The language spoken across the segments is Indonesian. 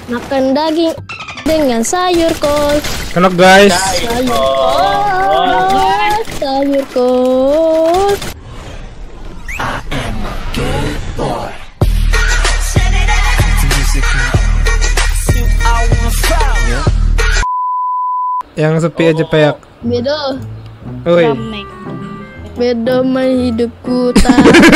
Makan daging dengan sayur kol. Enak guys. Sayur kol. Sayur kol. Yang sepi aja peyak. Beda. Oi. Beda mah hidupku tak.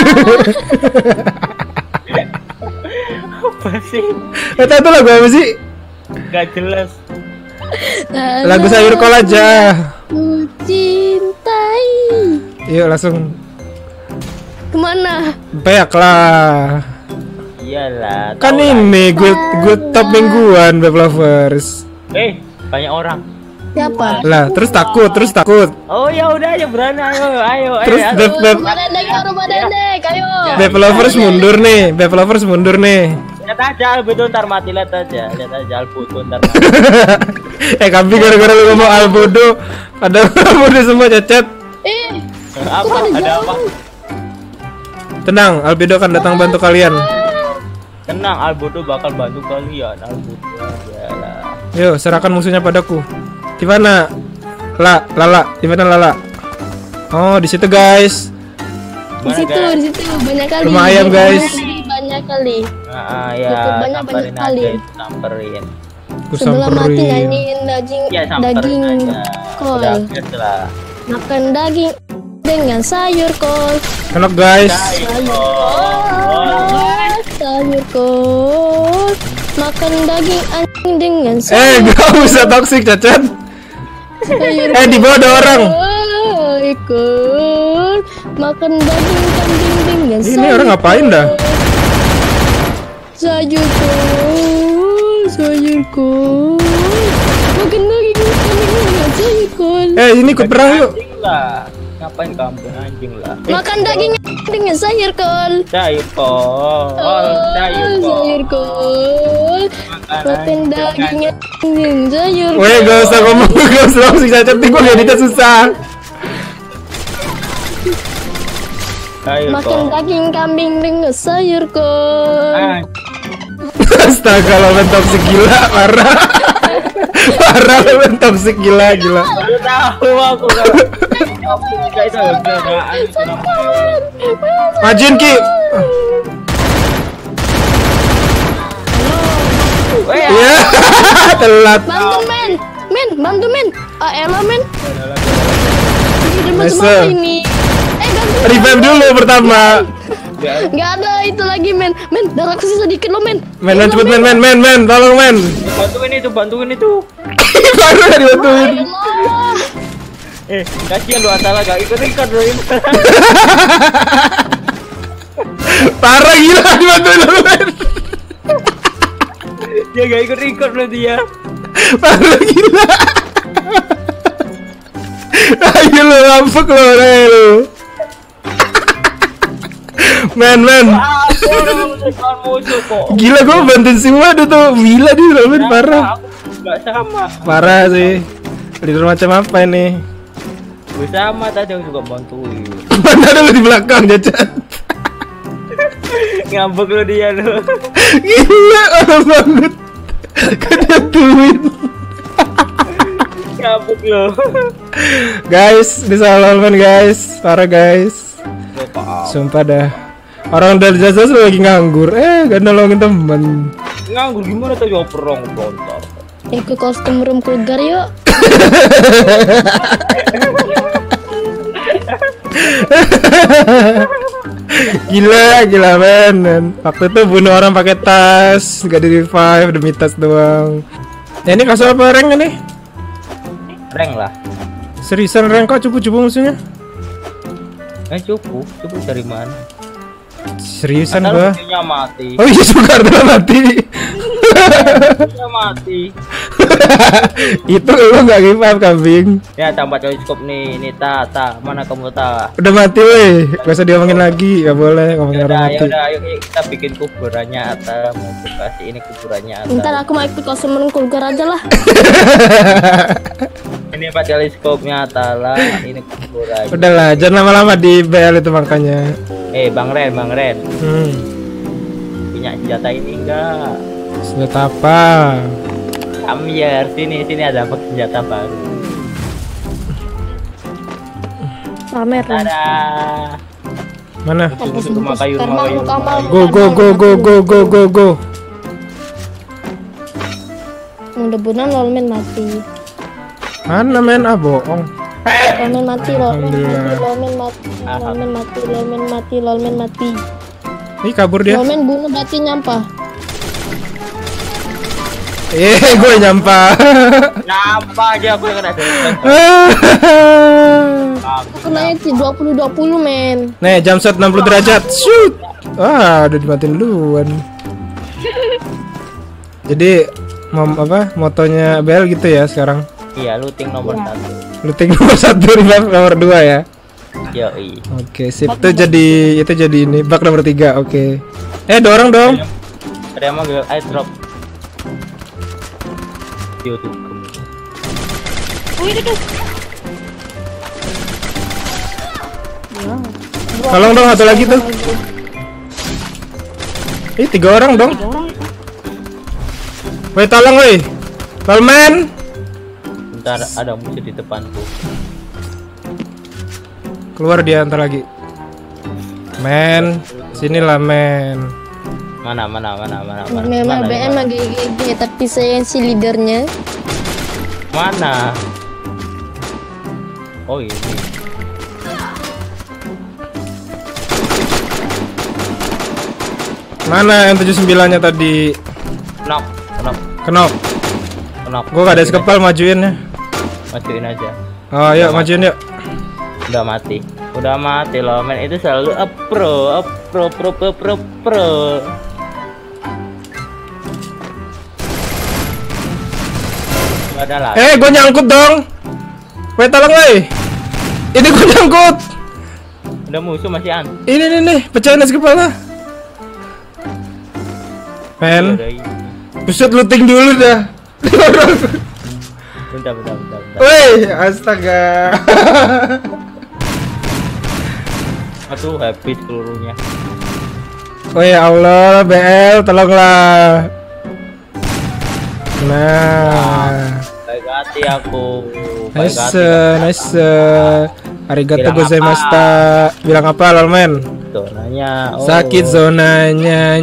Apa sih? Itu lagu apa sih? Gak jelas. Lagu sayur kol aja. Ku cintai. Yuk langsung Kemana? peyak lah. Iyalah. Kan tahu lah. ini gue top mingguan Babe Lovers. Banyak orang. Siapa? Lah, terus takut. Oh ya udah ayo berani ayo. Terus Babe Rumah nenek, ayo. Babe Lovers mundur nih. Babe Lovers mundur nih. Lihat aja Albedo ntar mati, lihat aja Albedo ntar mati. Kambing gara-gara lu ngomong Albodo. Ada Albodo semua cacat. Apa? Ada apa? Tenang, Albedo akan datang bantu kalian. Tenang, Albedo bakal bantu kalian. Albedo iyalah. Yuk, serahkan musuhnya padaku. Di mana? Lala, di mana Lala? Oh, di situ guys. Di situ banyak kali. Rumah ayam, guys. Banyak kali. Ya, Cukup banyak kali. Samperin. Aku Sebelum mati samperin. nyanyiin Ya, samperin daging aja. kol. Udah biasa lah. Makan daging dengan sayur kol. Enak guys. Sayur kol. Makan daging anjing dengan sayur Gak usah toksik cacat. Di bawah ada orang. kol. Makan daging kambing dengan sayur. Ini orang ngapain dah? Sayur kol. Makan daging kambing dengan sayur kol. Ini ikut perang yuk. Anjing lah. Ngapain kampung anjing lah. Makan daging dengan sayur kol. Sayur kol. Sayur kol. Makan dagingnya dengan sayur kol. Weh, gak usah ngomong, gak usah toksik cacat. Gue ngeditnya susah. Makan daging kambing dengan sayur kol. Astaga, lo main toksik gila, parah. Parah, lo main toksik gila. Baru tahu aku kan. Itu Majuin Ki. Iya, telat. Bantu bantu men. Ella men. Nice. Ini. Ganti. Revive dulu pertama. Gak ada itu lagi men. Darahku sisa dikit lo men. Men, cepet men, tolong men. Bantuin itu. Baru gak dibantuin. Kasihan lu Atala gak ikut bro. Parah gila dibantuin lu men. Dia gak ikut loh dia. Parah gila. Ayo lu ngambek lu. Men. Gila gue bantuin semua dia tuh. Gila dia men, parah. Gak sama. Parah sih. Leader macam apa ini? Gue sama tadi aku juga bantuin. Mana ada lu di belakang cacat. Ngambek lu dia lu. Gila orang banget. Kenyatuin. Ngambek lu. Guys, disalahkan guys. Parah guys. Sumpah dah. Orang dari jasa lagi nganggur. Gak nolongin temen. Nganggur gimana tuh jawab perang brontor. Ikut kostum room kulgar yuk. Gila men. Waktu itu bunuh orang pakai tas, gak di revive demi tas doang. Ini kasus apa rank ini? Rank lah. Seriusan rank kok cupu-cupu musuhnya? Cupu dari mana? Seriusan Atau gua. musuhnya mati. Oh iya Soekarno mati. Musuhnya mati. Itu lu nggak give up kambing. Ya tambah teleskop nih ta mana kamu ta? Udah mati weh. Gak usah diomongin lagi. Gak boleh ngomongin orang mati. Yaudah, ayo kita bikin kuburannya Ata. Mau kasih ini kuburannya Ata. Ntar aku mau ikut kostum room kulgar aja lah. Ini pak teleskopnya Ata lah. Ini kuburannya. Udahlah, jangan lama-lama di BL itu makanya. Bang Ren. Hmm. Punya senjata ini enggak? Senjata apa? Amir, sini ada senjata baru. Pamer. Ada. Mana? Rumah kayu. Go. Mudah-mudahan Lolman mati. Mana men? Ah bohong. Lolman mati. Alhamdulillah. Lolman mati. Ih kabur dia. Lolman bunuh bati nyampah. Gue nyampah. Nyampah aja aku yang kena damage. Aku kenanya 20-20 men. Nih jam shot 60 derajat. Shoot. Udah dimatiin duluan. Jadi motonya Bel gitu ya sekarang. Iya, looting nomor 1. Looting nomor 1, revive nomor 2 ya. Yoi. Oke, sip. Itu jadi ini bug nomor 3. Oke. Dorong dong. Ada yang manggil airdrop. YouTube. Tolong dong satu lagi tuh. 3 orang dong. Woi tolong woi. Lolman. Bentar, ada musuh di depanku. Keluar dia ntar lagi. Men, sinilah men. Mana. Memang BM lagi GG tapi saya yang si leadernya. Mana? Oh ini. Mana yang 79-nya tadi? Kenop. Gua gak ada skepal majuin ya. Majuin aja. Oh, yuk majuin yuk. Udah mati loh, men itu selalu pro. Gak ada lagi. Gue nyangkut dong. Woi tolong woi. Ini gue nyangkut. Udah musuh masih an. Ini pecahin es kepala. Men, buset looting dulu dah. Bentar. Woi, astaga. Aduh, habis seluruhnya. Oh ya Allah, BL tolonglah. Nah, Baik hati aku. nice. Arigato gozaimashita. Bilang apa Lolman? Zonanya. Sakit zonanya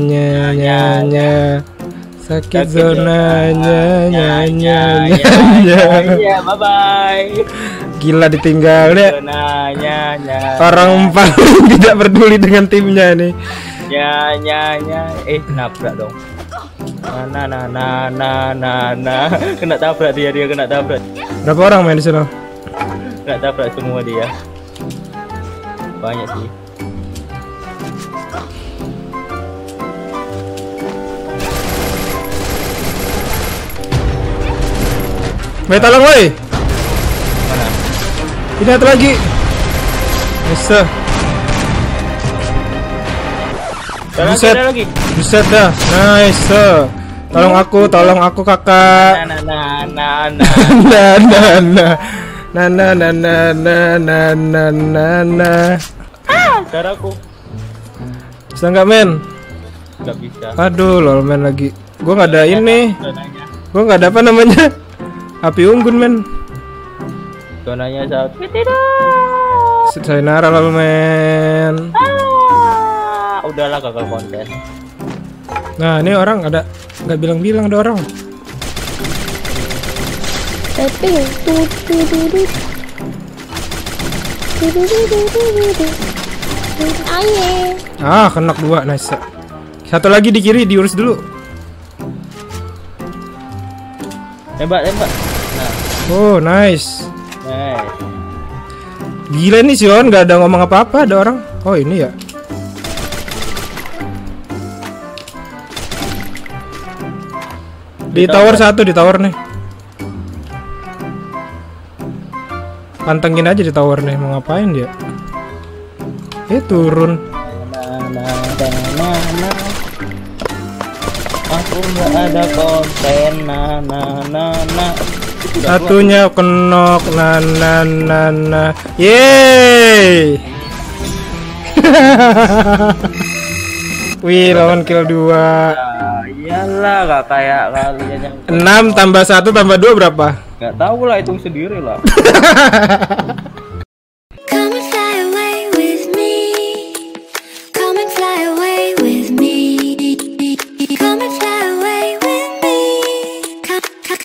nya. Sakit zonanya nya. Iya, bye. Gila ditinggal ya. Zonanya. Orang paling tidak peduli dengan timnya nih. Nya. Nabrak dong. Nah. Kena tabrak dia kena tabrak. Berapa orang main di sana? Kena tabrak semua dia. Banyak sih. Woi tolong woi. Mana? Ini satu lagi. Bisa. Buset dah. Nice. Tolong aku kakak. Nah. Darahku. Bisa nggak men? Nggak bisa. Aduh Lolman lagi. Gua nggak ada ini. Gua nggak ada apa namanya. Api unggun men. Zonanya saat tidak. Sayonara Lolman. Udahlah gagal konten. Nah ini orang ada nggak bilang ada orang. Tapping. Aye. Kenak 2, nice. Satu lagi di kiri diurus dulu. Tembak. Nah. Oh nice. Gila nih Sion, nggak ada ngomong apa-apa, ada orang. Oh ini ya. Di tower 1, di tower nih. Pantengin aja di tower nih, mau ngapain dia? Turun. Aku nggak ada konten. Satunya kenok. Nah. Yeay. Wih, lawan kill 2. Iyalah, gak kayak kalian yang 6 tambah 1 tambah 2 berapa? Gak tahu lah, hitung sendiri lah.